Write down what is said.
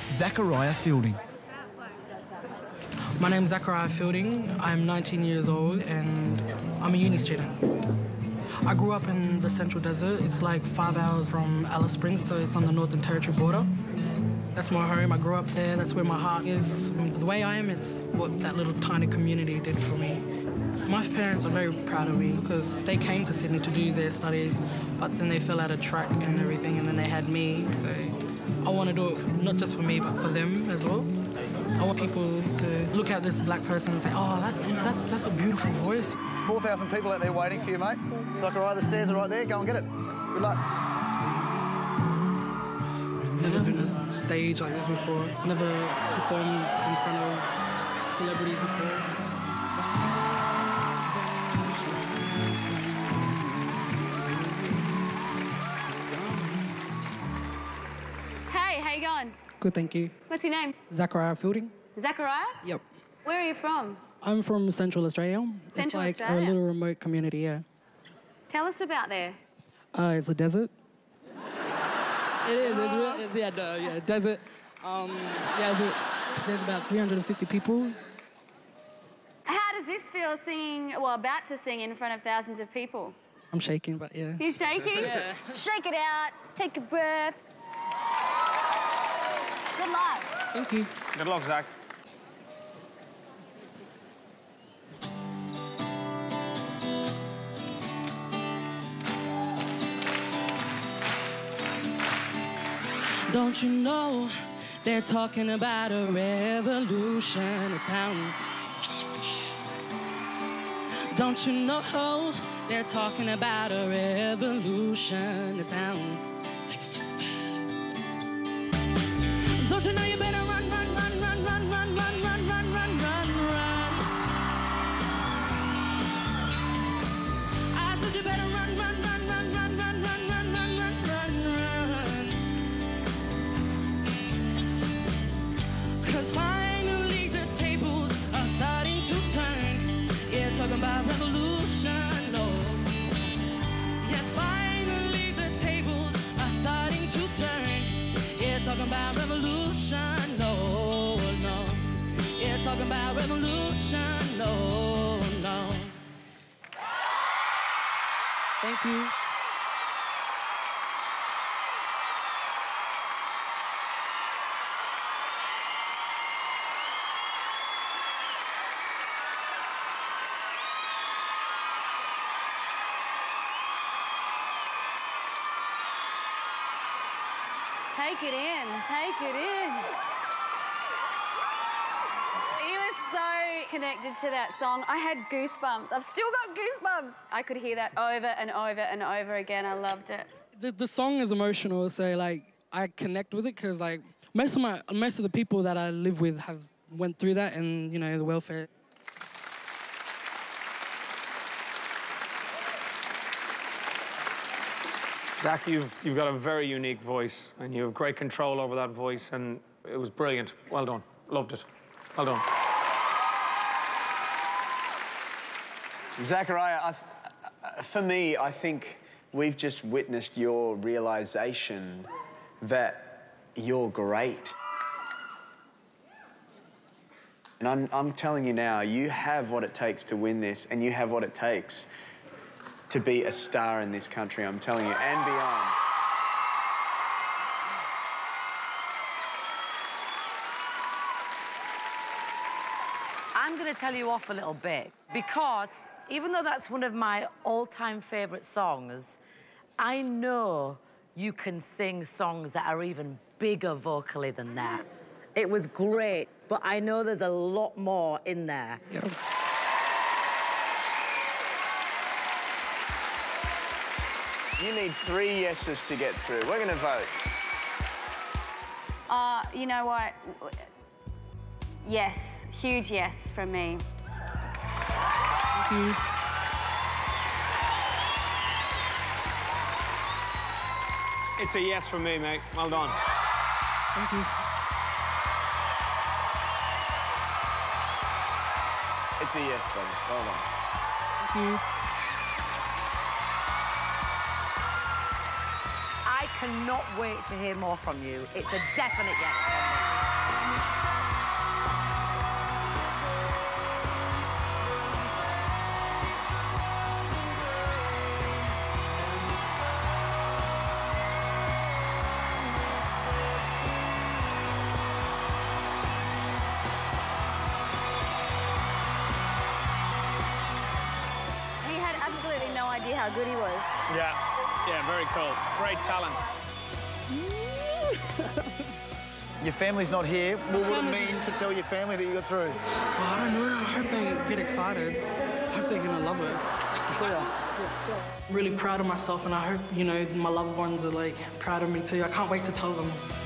Zaachariaha Fielding. My name's Zaachariaha Fielding. I'm 19 years old and I'm a uni student. I grew up in the Central Desert. It's like 5 hours from Alice Springs, so it's on the Northern Territory border. That's my home. I grew up there. That's where my heart is. The way I am, it's what that little tiny community did for me. My parents are very proud of me because they came to Sydney to do their studies, but then they fell out of track and everything, and then they had me. So I want to do it not just for me, but for them as well. I want people to look at this black person and say, oh, that's a beautiful voice. There's 4,000 people out there waiting for you, mate. Zaachariaha, the stairs are right there. Go and get it. Good luck. Never been on a stage like this before. Never performed in front of celebrities before. Hey, how you going? Good, thank you. What's your name? Zaachariaha Fielding. Zaachariaha? Yep. Where are you from? I'm from Central Australia. Central it's like Australia? a little remote community, yeah. Tell us about there. It's a desert. It is. It's desert. There's about 350 people. How does this feel singing, well, about to sing in front of thousands of people? I'm shaking, but yeah. You're shaking? Yeah. Shake it out. Take a breath. Good luck. Thank you. Good luck, Zach. Don't you know they're talking about a revolution? It sounds. Don't you know they're talking about a revolution? It sounds. Don't you know you better run, run, run, run, run, run, run, run, run, run, run, run. I said you better run, run, run, run, run, run, run, run, run, run, run. 'Cause finally the tables are starting to turn. Yeah, talking about revolution, no. Yes, finally the tables are starting to turn. Yeah, talking about revolution, no, no. Yeah, talking about revolution, no, no. Thank you. Take it in. Take it in. You were so connected to that song. I had goosebumps. I've still got goosebumps. I could hear that over and over and over again. I loved it. The song is emotional, so like I connect with it because like most of the people that I live with have went through that, and you know, the welfare. Zach, you've got a very unique voice, and you have great control over that voice, and it was brilliant. Well done. Loved it. Well done. Zaachariaha, for me, I think we've just witnessed your realisation that you're great. And I'm telling you now, you have what it takes to win this, and you have what it takes to be a star in this country, I'm telling you, and beyond. I'm going to tell you off a little bit, because even though that's one of my all-time favourite songs, I know you can sing songs that are even bigger vocally than that. It was great, but I know there's a lot more in there. Yep. You need 3 yeses to get through. We're going to vote. You know what? Yes. Huge yes from me. Thank you. It's a yes from me, mate. Well done. Thank you. It's a yes, buddy. Well done. Thank you. I cannot wait to hear more from you. It's a definite yes from me. He had absolutely no idea how good he was. Yeah, yeah, very cool. Great talent. Your family's not here. What would it mean to tell your family that you got through? Well, I don't know. I hope they get excited. I hope they're gonna love it. I'm really proud of myself, and I hope, you know, my loved ones are like proud of me too. I can't wait to tell them.